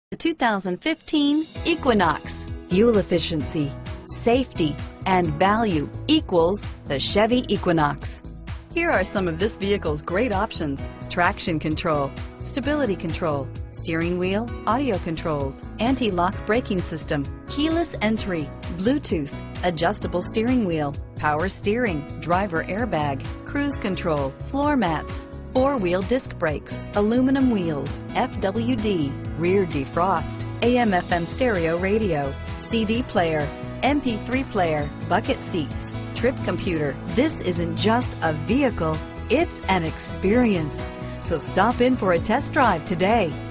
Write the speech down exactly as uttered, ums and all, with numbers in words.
The two thousand fifteen Equinox. Fuel efficiency, safety, and value equals the Chevy Equinox. Here are some of this vehicle's great options: traction control, stability control, steering wheel audio controls, anti-lock braking system, keyless entry, Bluetooth, adjustable steering wheel, power steering, driver airbag, cruise control, floor mats, four-wheel disc brakes, aluminum wheels, F W D, rear defrost, A M F M stereo radio, C D player, M P three player, bucket seats, trip computer. This isn't just a vehicle, it's an experience. So stop in for a test drive today.